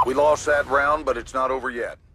We lost that round, but it's not over yet.